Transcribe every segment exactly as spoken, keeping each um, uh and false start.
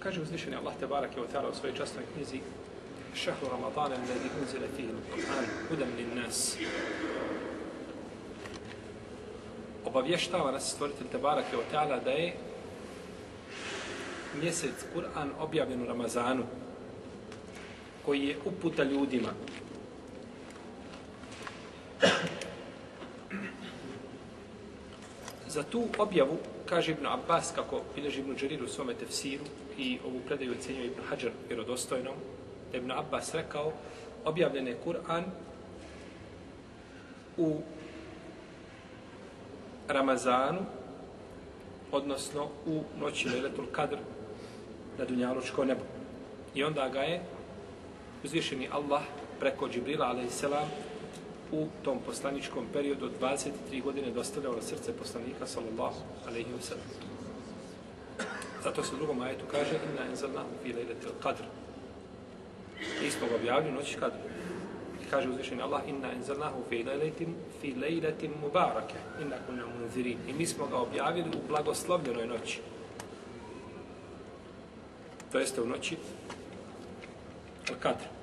Kaže uzvišeni Allah tebareke ve ta'ala u svojoj časnoj knjizi Šahru Ramadana alladhi unzila fihi al-Qur'an hudan lin-nas. Obavještava nas stvoritelj tebareke ve ta'ala da je mjesec Kur'an objavljen u Ramazanu, koji je uputa ljudima. Za tu objavu, kaže Ibn Abbas, kako bilježi Ibn Đarir u svome tefsiru i ovu predaju ocenjuje Ibn Hadžar vjerodostojnom, da Ibn Abbas rekao, objavljen je Kur'an u Ramazanu, odnosno u noći Lejletul Kadr na dunjalučko nebo. I onda ga je uzvišeni Allah preko Džibrila alejselam u tom poslaničkom periodu od dvadeset tri godine dostavljao na srce poslanika sallallahu alejhi ve sellem. Zato se u drugom ajetu kaže inna anzalnahu fi lejletil qadr. Mi smo ga objavili u noći Kadr. I kaže uzvišeni Allah inna anzalnahu fi lejletin fi lejletin mubarake inna kunna munzirin. I mi smo ga objavili u blagoslovljenoj noći. To jeste u noći Al-Kadr.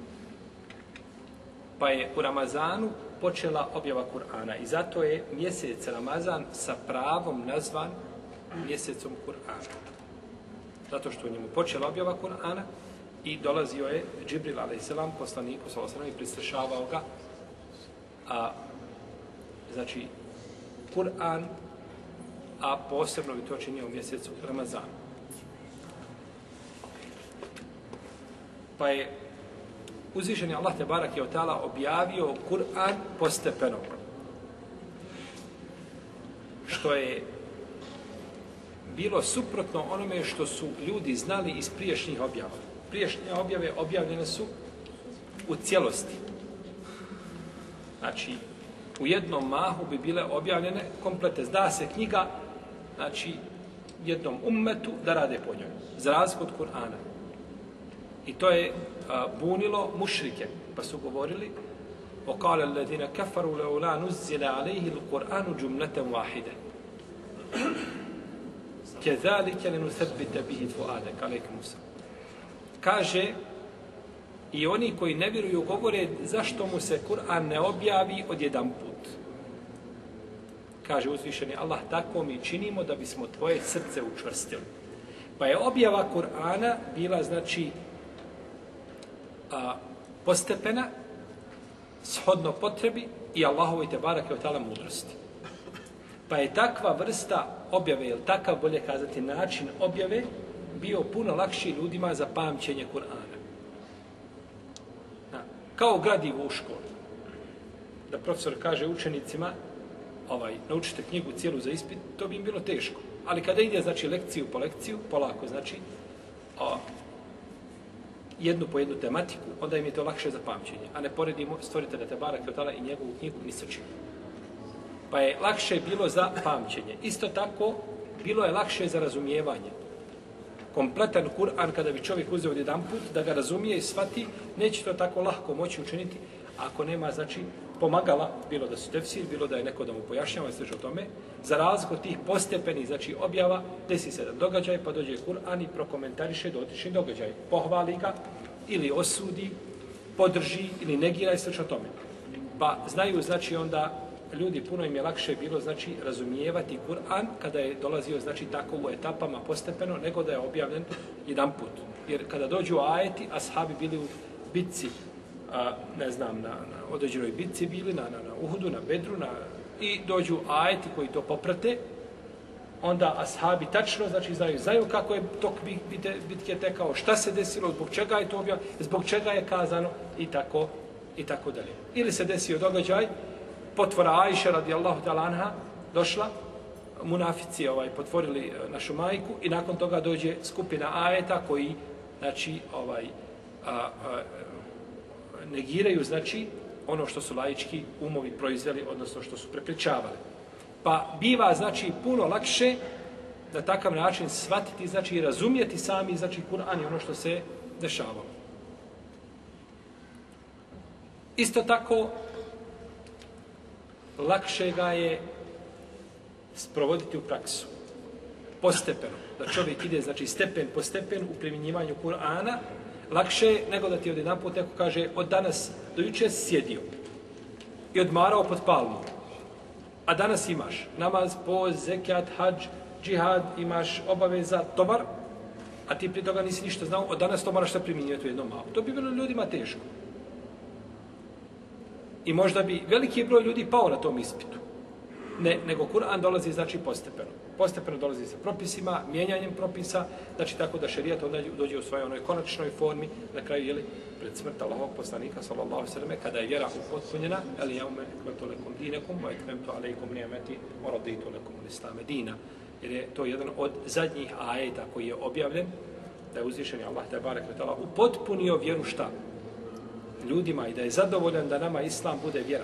Pa je u Ramazanu počela objava Kur'ana i zato je mjesec Ramazan sa pravom nazvan mjesecom Kur'ana. Zato što u njemu počela objava Kur'ana i dolazio je Džibril alejselam poslaniku sallallahu alejhi ve sellem i pristrešavao ga, a znači Kur'an, a posebno bi to činio u mjesecu Ramazanu. Pa je uzvišeni Allah tebareke ve ta'ala objavio Kur'an postepeno. Što je bilo suprotno onome što su ljudi znali iz prijašnjih objava. Prijašnje objave objavljene su u cijelosti. Znači, u jednom mahu bi bile objavljene komplete. Zda se knjiga, znači, jednom ummetu da rade po njoj. Za razliku od Kur'ana. I to je a, bunilo mušrike. Pa su govorili وَقَالَ الَّذِينَ كَفَرُوا لَوْلَا نُزِّلَ عَلَيْهِ الْقُرْآنُ جُمْلَةً وَاحِدًا كَذَلِكَ لَنُثَبِّتَ بِهِ فُؤَادَكَ عَلَيْكُمُ السَّلَامُ. Kaže, i oni koji ne vjeruju govore zašto mu se Kur'an ne objavi odjedan put. Kaže uzvišeni Allah, tako mi činimo da bismo tvoje srce učvrstili. Pa je objava Kur'ana bila, znači, a, postepena, shodno potrebi i Allahovoj tebareke ve ta'ala mudrosti. Pa je takva vrsta objave, ili takav, bolje kazati, način objave, bio puno lakši ljudima za pamćenje Kur'ana. Kao gradivo u školi. Da profesor kaže učenicima, ovaj, naučite knjigu cijelu za ispit, to bi im bilo teško. Ali kada ide, znači, lekciju po lekciju, polako, znači, o, jednu po jednu tematiku, onda im je to lakše za pamćenje. A ne poredimo stvoritelja tebareke ve ta'ala i njegovu knjigu ni sa čim. Pa je lakše bilo za pamćenje. Isto tako, bilo je lakše za razumijevanje. Kompletan Kur'an, kada bi čovjek uzeo jedan put, da ga razumije i shvati, neće to tako lahko moći učiniti, ako nema, znači, pomagala, bilo da su tefsir, bilo da je neko da mu pojašnjava i slično tome, za razliku tih postepenih, znači, objava, desi se jedan događaj, pa dođe Kur'an i prokomentariše dotični događaj. Pohvali ga, ili osudi, podrži, ili negira i slično tome. Pa znaju, znači, onda ljudi, puno im je lakše bilo, znači, razumijevati Kur'an kada je dolazio, znači, tako u etapama postepeno, nego da je objavljen jedan put. Jer kada dođu ajeti, ashabi bili u bitci, a, ne znam, na, na određenoj bitci bili, na, na, na Uhudu, na Bedru, na, i dođu ajeti koji to poprate, onda ashabi tačno, znači, znaju, znaju kako je tok bitke, bitke tekao, šta se desilo, zbog čega je to objavljeno, zbog čega je kazano, i tako, i tako dalje. Ili se desio događaj, potvora Ajše radijallahu ta'ala anha došla, munafici ovaj, potvorili našu majku i nakon toga dođe skupina ajeta koji, znači, ovaj, a, a, negiraju, znači, ono što su laički umovi proizveli, odnosno što su prepričavali. Pa biva, znači, puno lakše na takav način shvatiti, znači, i razumjeti sami, znači, Kur'an i ono što se dešavalo. Isto tako, lakše ga je sprovoditi u praksu. postepeno, da čovjek ide, znači, stepen po stepen u primjenjivanju Kur'ana, lakše je nego da ti od jedan put neko kaže od danas do juče sjedio i odmarao pod palmom. A danas imaš namaz, poz, zekijat, hadž, džihad, imaš obaveza, tovar, a ti prije toga nisi ništa znao, od danas to moraš sve primjenjivati u jednom malo. To bi bilo ljudima teško. I možda bi veliki broj ljudi pao na tom ispitu. Ne, nego Kur'an dolazi, znači, postepeno. Postepeno dolazi sa propisima, mijenjanjem propisa, znači tako da šerijat onda dođe u svojoj onoj konačnoj formi, na kraju, jeli, pred smrt Allahovog poslanika, sallallahu alejhi ve selleme, kada je vjera upotpunjena, el jaume ekmeltu lekum dinekum, wa etmemtu alejkum ni'meti, wa raditu lekum l-islame dina. Jer je to jedan od zadnjih ajeta koji je objavljen, da je uzvišeni Allah te barek ve taala upotpunio vjeru šta? Ljudima i da je zadovoljan da nama islam bude vjera.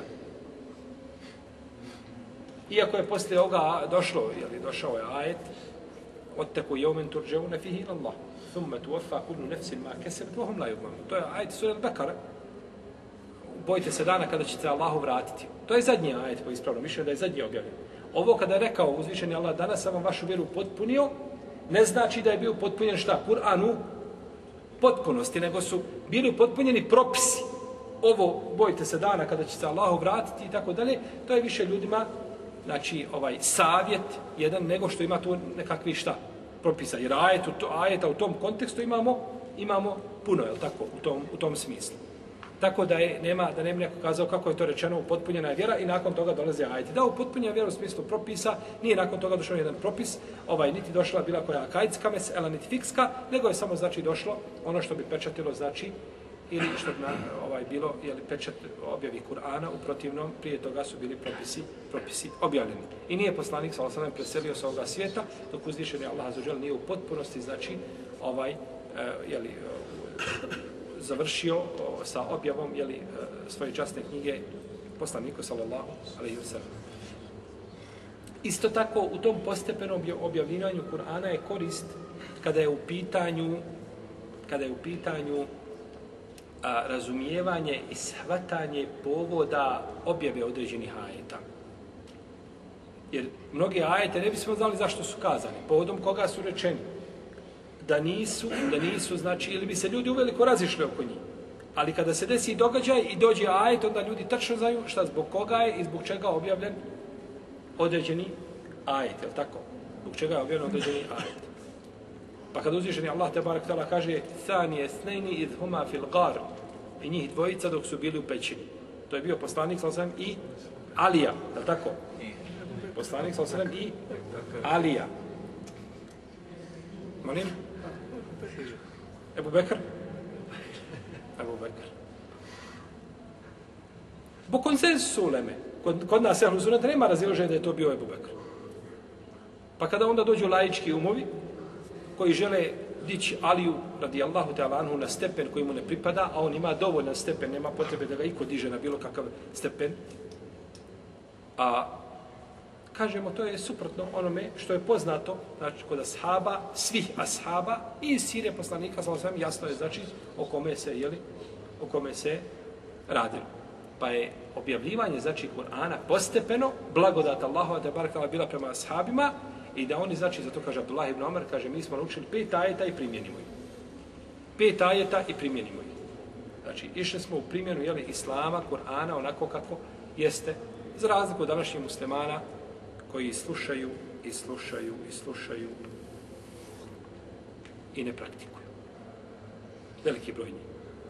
Iako je poslije ovoga došlo, jeli, došao je ajet Ottaku jeumen turđeune fihi ila Allah thumme tuwaffa kullu nefsin ma kesebat wa hum la yuzlamun. To je ajet sura Al-Bekara. Bojte se dana kada ćete Allahu vratiti. To je zadnji ajet po ispravnom mišljenju, da je zadnji objavljen. Ovo kada je rekao uzvišeni Allah, danas sam vam vašu vjeru potpunio, ne znači da je bio potpunjen šta? Kur'an u potpunosti, nego su bili potpunjeni propisi. Ovo, bojte se dana kada će se Allahu vratiti i tako dalje, to je više ljudima, znači, ovaj savjet jedan, nego što ima tu nekakvi šta? Propisa. Jer ajet, ajeta u tom kontekstu imamo, imamo puno, je li tako, u tom, u tom smislu. Tako da je, nema, da nema neko kazao kako je to rečeno, upotpunjena je vjera i nakon toga dolaze ajeti. Da, upotpunjena vjera u smislu propisa, nije nakon toga došao jedan propis, ovaj, niti došla bila koja akajitska mesela, niti fikska, nego je samo, znači, došlo ono što bi pečatilo, znači, ili što bi ovaj, bilo, jeli, pečat objavi Kur'ana, u protivnom, prije toga su bili propisi, propisi objavljeni. I nije poslanik, sallallahu alejhi ve sellem, preselio sa ovoga svijeta, dok uzvišeni Allah azza wa dželle nije u potpunosti, znači, ovaj, e, jeli, završio o, sa objavom, jeli, svoje časne knjige poslaniku, sallallahu alejhi ve sellem. Isto tako, u tom postepenom objavljivanju Kur'ana je korist kada je u pitanju, kada je u pitanju a, razumijevanje i shvatanje povoda objave određenih ajeta. Jer mnogi ajete ne bismo znali zašto su kazani, povodom koga su rečeni. Da nisu, da nisu, znači, ili bi se ljudi uveliko razišli oko njih. Ali kada se desi događaj i dođe ajet, onda ljudi tačno znaju šta, zbog koga je i zbog čega objavljen određeni ajet, je li tako? Zbog čega je objavljen određeni ajet. Pa kada uzvišeni Allah te barek tala kaže Thanije snejni idh huma fil gar, i njih dvojica dok su bili u pećini. To je bio poslanik sallallahu alejhi ve sellem i Alija, je li tako? Poslanik sallallahu alejhi ve sellem i Alija. Molim? Ebu Bekr? Ebu Bekr. Po konsensusu uleme, kod, kod nas ehlu sunneta nema razilaženja da je to bio Ebu Bekr. Pa kada onda dođu laički umovi, koji žele dići Aliju, radijallahu ta'ala anhu, na stepen koji mu ne pripada, a on ima dovoljan stepen, nema potrebe da ga iko diže na bilo kakav stepen, a kažemo, to je suprotno onome što je poznato, znači, kod ashaba, svih ashaba i iz sire poslanika, sallallahu alejhi ve sellem, jasno je, znači, o kome se, jeli, o kome se radilo. Pa je objavljivanje, znači, Kur'ana postepeno, blagodat Allahova te barekala bila prema ashabima i da oni, znači, zato kaže Abdullah ibn Omar, kaže, mi smo naučili pet ajeta i primjenimo ih. Pet ajeta i primjenimo ih. Znači, išli smo u primjenu, jeli, Islama, Kur'ana, onako kako jeste, za razliku od današnjih muslimana, koji slušaju i slušaju i slušaju i ne praktikuju. Veliki broj njih.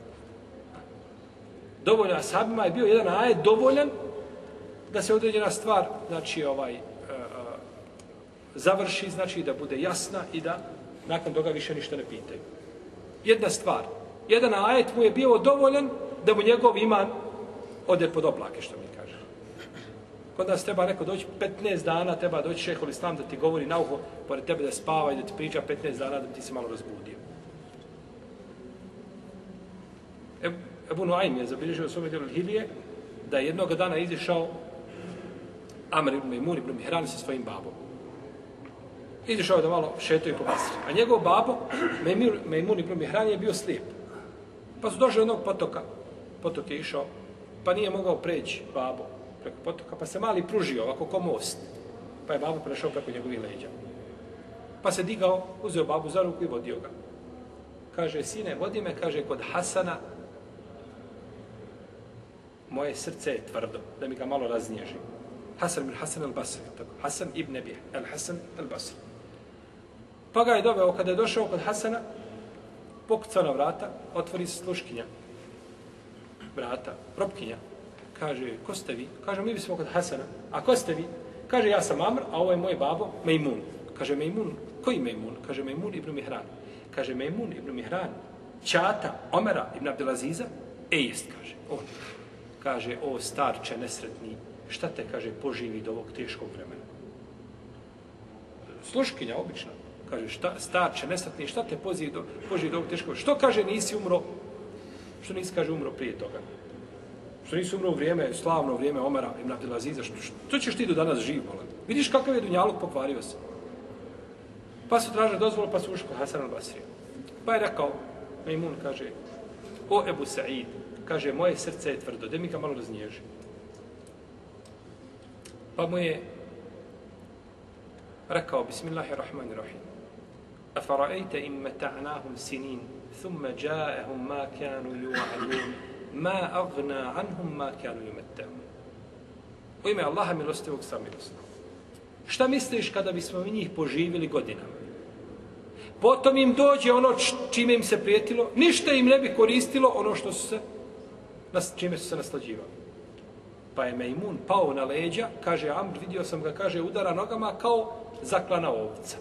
Dovoljno ashabima je bio jedan ajet dovoljan da se određena stvar, znači, ovaj, uh, uh, završi, znači, da bude jasna i da nakon toga više ništa ne pitaju. Jedna stvar. Jedan ajet mu je bio dovoljan da mu njegov iman ode pod oblake, što mi kaže. Kod nas treba neko doći petnaest dana, treba doći šehol islam da ti govori na uho, pored tebe da spava i da ti priča petnaest dana da ti se malo razbudio. Ebu Nuaym je zabilježio u svome djelu Hilije da je jednog dana izišao Amr ibn Mejmun ibn Mihran sa svojim babom. Izišao da malo šetaju po Basri. A njegov babo, Mejmun ibn Mihran, je bio slijep. Pa su došli jednog potoka. Potok je išao, pa nije mogao preći babo preko potoka, pa se mali pružio ovako ko most. Pa je babo prešao preko njegovih leđa. Pa se digao, uzeo babu za ruku i vodio ga. Kaže, sine, vodi me, kaže, kod Hasana, moje srce je tvrdo, da mi ga malo raznježi. Hasan ibn Hasan al-Basri, tako, Hasan ibn Abi al-Hasan al-Basri. Pa ga je doveo, kada je došao kod Hasana, pokucao na vrata, otvori se sluškinja. Vrata, propkinja. Kaže, ko ste vi? Kaže, mi bismo kod Hasana. A ko ste vi? Kaže, ja sam Amr, a ovo je moj babo, Mejmun. Kaže, Mejmun, koji Mejmun? Kaže, Mejmun ibn Mihran. Kaže, Mejmun ibn Mihran, ćata Omera ibn Abdelaziza, e jest, kaže, on. Kaže, o starče nesretni, šta te, kaže, poživi do ovog teškog vremena? Sluškinja, obična. Kaže, šta, starče nesretni, šta te pozivi do, poživi do ovog teškog vremena? Što, kaže, nisi umro? Što nisi, kaže, umro prije toga? Što nisi umro u vrijeme, slavno vrijeme Omera ibn Abdelaziza? Što, što ćeš ti do danas živ, molim? Vidiš kakav je dunjaluk, pokvario se. Pa su tražili dozvolu, pa su ušli kod Hasan al-Basrija. Pa je rekao, Mejmun, kaže, o Ebu Sa'id, kaže, moje srce je tvrdo, da mi ga malo raznježi. Pa mu je rekao, bismillahirrahmanirrahim, afara'ajte im meta'nahum sinin, thumma ja'ahum ma kanu yu'adun, ma agna anhum ma kanu yumettahum. U ime Allaha milostivog samilosnog. Šta misliš kada bismo mi njih poživjeli godinama? Potom im dođe ono čime im se prijetilo, ništa im ne bi koristilo ono što su se, čime su se naslađivali. Pa je Mejmun pao na leđa, kaže Amr, vidio sam ga, kaže, udara nogama kao zaklana ovca.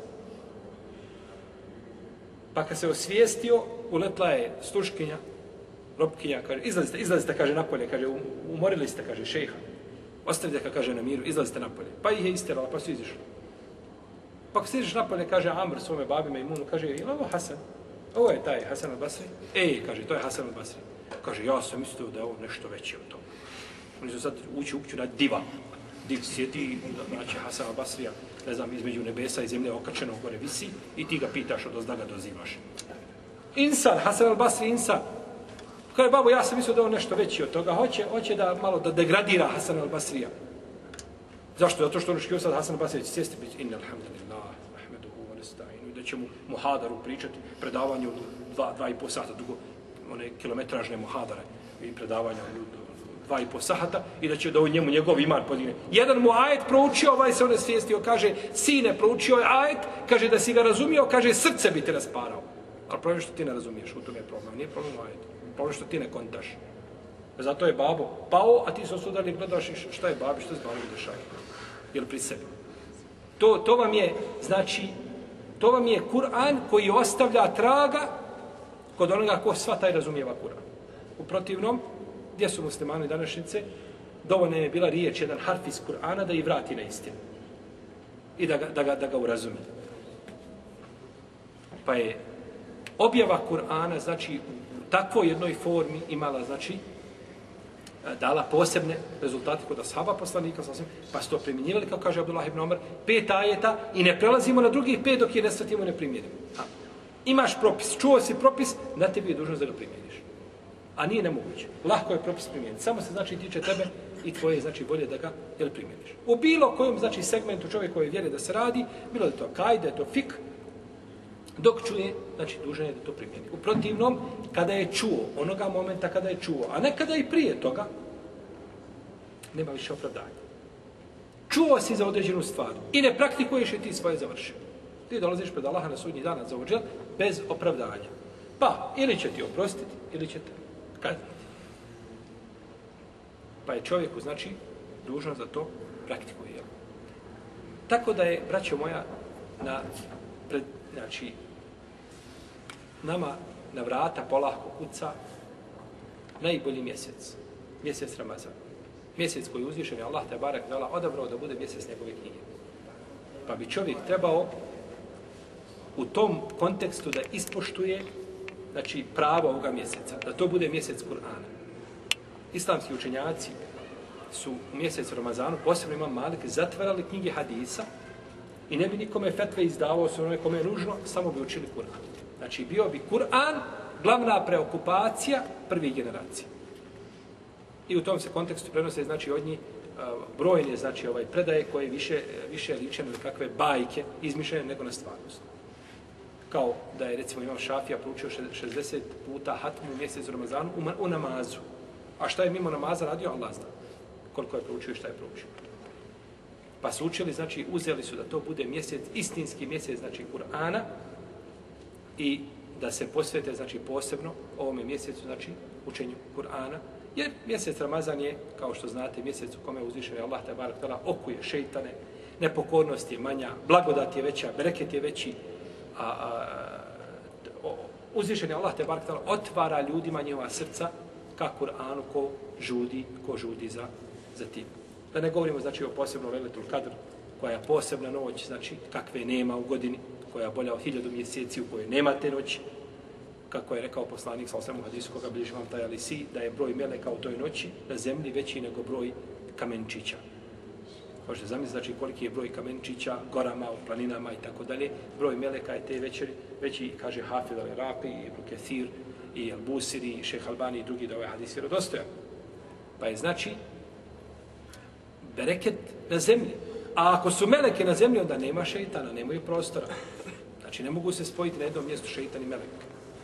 Pa kad se osvijestio, uletla je sluškinja, robkinja, kaže, izlazite, izlazite, kaže, napolje, kaže, umorili ste, kaže, šejha. Ostavite ga, kaže, na miru, izlazite napolje. Pa ih je isterala, pa su izišli. Pa ako se iziš napolje, kaže Amr svome babi Mejmunu, kaže, je li ovo Hasan? Ovo je taj Hasan al-Basri? Ej, kaže, to je Hasan al-Basri. Kaže, ja sam mislio da je ovo nešto veće od toga. Oni su sad ući upću na diva. Div sjeti, znači Hasan al-Basrija, ne znam, između nebesa i zemlje okačeno gore visi i ti ga pitaš od ozda ga dozivaš. Insan, Hasan al-Basri, insan. Kaže, babo, ja sam mislio da je ovo nešto veće od toga. Hoće, hoće da malo da degradira Hasan al-Basrija. Zašto? Zato što ono što sad Hasan al-Basrija će sjesti biti inna alhamdulillah, ahmeduhu wa nesta'inu, i da će mu muhadaru pričati, predavanju dva, dva i po sata dugo, one kilometražne muhadare i predavanja dva i po sata i da će da u njemu njegov iman podigne. Jedan mu ajet proučio, ovaj se on je svijestio, kaže, sine, proučio je ajet, kaže da si ga razumio, kaže, srce bi te rasparao. Ali problem što ti ne razumiješ, u tome je problem. Nije problem u ajetu, problem što ti ne kontaš. Zato je babo pao, a ti se osudali i gledaš šta je babi, što se babi dešava. Jel pri sebi. To, to vam je, znači, to vam je Kur'an koji ostavlja traga kod onoga ko sva taj razumijeva Kur'an. U protivnom, gdje su muslimani današnjice, dovoljno je bila riječ, jedan harf iz Kur'ana da ih vrati na istinu. I da ga, da ga, da ga urazumi. Pa je objava Kur'ana, znači, u takvoj jednoj formi imala, znači, dala posebne rezultate kod ashaba poslanika, pa su to primjenjivali, kao kaže Abdullah ibn Omar, pet ajeta i ne prelazimo na drugih pet dok je ne shvatimo i ne primjenimo. Imaš propis, čuo si propis, na tebi je dužnost da ga primjeniš. A nije nemoguće. Lahko je propis primijeniti. Samo se znači tiče tebe i tvoje znači volje da ga jel, primjeniš. U bilo kojem znači segmentu čovjek koji vjeri da se radi, bilo da je to kajde, to fik, dok čuje, znači dužan je da to primjeni. U protivnom, kada je čuo, onoga momenta kada je čuo, a ne kada i prije toga, nema više opravdanja. Čuo si za određenu stvar i ne praktikuješ i ti svoje završio. Ti dolaziš pred Allaha na sudnji dan za ođel bez opravdanja. Pa, ili će ti oprostiti, ili će te kazniti. Pa je čovjeku, znači, dužan za to praktikuje. Tako da je, braćo moja, na, pred, znači, nama na vrata polako kuca najbolji mjesec. Mjesec Ramazan. Mjesec koji je uzvišen je Allah te barek dala odabrao da bude mjesec njegove knjige. Pa bi čovjek trebao u tom kontekstu da ispoštuje znači pravo ovoga mjeseca, da to bude mjesec Kur'ana. Islamski učenjaci su u mjesecu Ramazanu, posebno Imam Malik, zatvarali knjige hadisa i ne bi nikome fetve izdavao se onome kome je nužno, samo bi učili Kur'an. Znači bio bi Kur'an glavna preokupacija prvih generacija. I u tom se kontekstu prenose znači od njih brojne znači ovaj predaje koje više više liče na kakve bajke izmišljene nego na stvarnost. kao da je recimo imam Šafija proučio šezdeset puta hatmu u mjesecu Ramazanu u, u namazu. A šta je mimo namaza radio, Allah zna koliko je proučio i šta je proučio. Pa su učili, znači uzeli su da to bude mjesec, istinski mjesec, znači Kur'ana i da se posvete, znači posebno ovome mjesecu, znači učenju Kur'ana. Jer mjesec Ramazan je, kao što znate, mjesec u kome uzvišen je Allah te barek tala okuje šejtane, nepokornost je manja, blagodat je veća, bereket je veći, a, a uzvišen je Allah te barek tala otvara ljudima njihova srca ka Kur'anu ko žudi, ko žudi za, za tim. Da ne govorimo, znači, o posebnom Lejletul Kadr, koja je posebna noć, znači, kakve nema u godini, koja je bolja od hiljadu mjeseci u kojoj nema te noći, kako je rekao poslanik sa osam u hadisu koga bliži vam taj Alisi, da je broj meleka u toj noći na zemlji veći nego broj kamenčića. Možete zamisliti, znači, koliki je broj kamenčića, gorama, u planinama i tako dalje. Broj meleka je te večeri veći, kaže Hafid al-Iraqi, Ibn Kathir, i Al-Busiri, i Šejh Albani i drugi da ovaj hadis vjerodostojan. Pa je, znači, bereket na zemlji. A ako su meleke na zemlji, onda nema šeitana, nemaju prostora. Znači, ne mogu se spojiti na jednom mjestu šeitan i melek.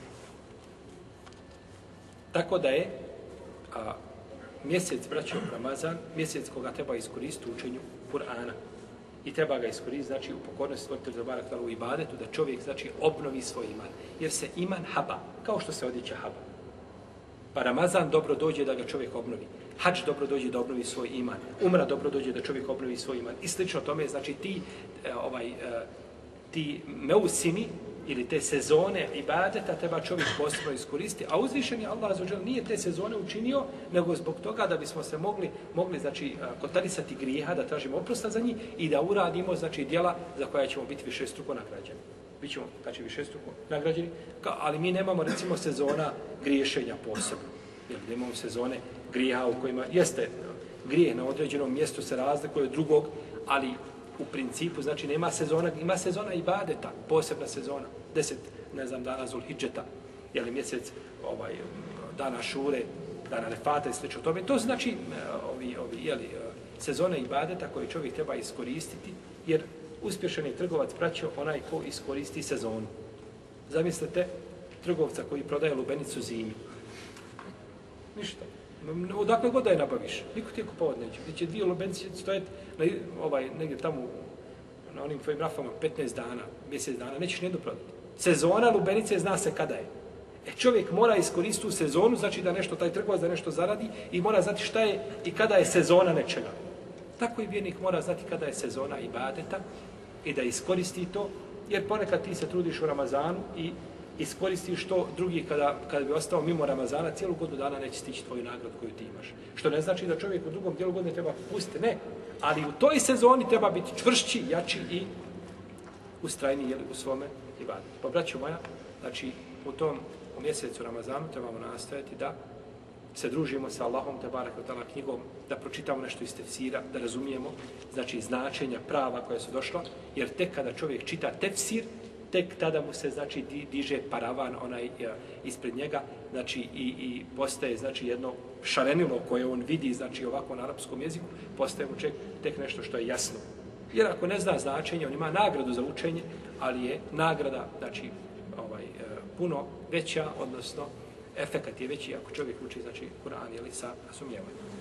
Tako da je a, mjesec, braćo, Ramazan, mjesec koga treba iskoristiti u učenju Kur'ana. I treba ga iskoristiti, znači, u pokornosti stvoritelja za barak u ibadetu, da čovjek, znači, obnovi svoj iman. Jer se iman haba, kao što se odjeća haba. Pa Ramazan dobro dođe da ga čovjek obnovi. Hadž dobro dođe da obnovi svoj iman. Umra dobro dođe da čovjek obnovi svoj iman. I slično tome, znači, ti, ovaj, ti meusimi, ili te sezone ibadeta treba čovjek posebno iskoristiti, a uzvišen je Allah azza wa dželle nije te sezone učinio, nego zbog toga da bismo se mogli, mogli znači, kotarisati grijeha, da tražimo oprosta za njih i da uradimo, znači, djela za koja ćemo biti višestruko nagrađeni. Bićemo, znači, višestruko nagrađeni, ali mi nemamo, recimo, sezona griješenja posebno. Jer nemamo sezone grijeha u kojima jeste grijeh na određenom mjestu se razlikuje od drugog, ali u principu, znači, nema sezona, ima sezona ibadeta, posebna sezona, deset, ne znam, dana Zulhidžeta, jeli mjesec, ovaj, dana Šure, dana Refata i slično tome. To znači, ovi, ovi, jeli, sezone ibadeta koje čovjek treba iskoristiti, jer uspješan je trgovac, braćo, onaj ko iskoristi sezonu. Zamislite trgovca koji prodaje lubenicu zimi. Ništa. Odakle god da je nabaviš, niko ti je kupovat neće. Gdje će dvije lubenice stojati na, ovaj, negdje tamo na onim tvojim rafama petnaest dana, mjesec dana, nećeš nijedno prodati. Sezona lubenice zna se kada je. E čovjek mora iskoristiti tu sezonu, znači da nešto, taj trgovac da nešto zaradi i mora znati šta je i kada je sezona nečega. Tako i vjernik mora znati kada je sezona ibadeta i da iskoristi to, jer ponekad ti se trudiš u Ramazanu i iskoristiš to, drugi kada, kada bi ostao mimo Ramazana, cijelu godinu dana neće stići tvoju nagradu koju ti imaš. Što ne znači da čovjek u drugom dijelu godine treba pustiti, ne. Ali u toj sezoni treba biti čvršći, jači i ustrajniji jeli, u svome ibadetu. Pa braćo moja, znači u tom u mjesecu Ramazanu trebamo nastojati da se družimo sa Allahom te barek ve taala knjigom, da pročitamo nešto iz tefsira, da razumijemo, znači, značenja prava koja su došla, jer tek kada čovjek čita tefsir, tek tada mu se, znači, diže paravan onaj ispred njega, znači, i, i postaje, znači, jedno šarenilo koje on vidi, znači, ovako na arapskom jeziku, postaje mu ček, tek nešto što je jasno. Jer ako ne zna značenje, on ima nagradu za učenje, ali je nagrada, znači, ovaj, puno veća, odnosno efekat je veći ako čovjek uči, znači, Kur'an ili sa razumijevanjem.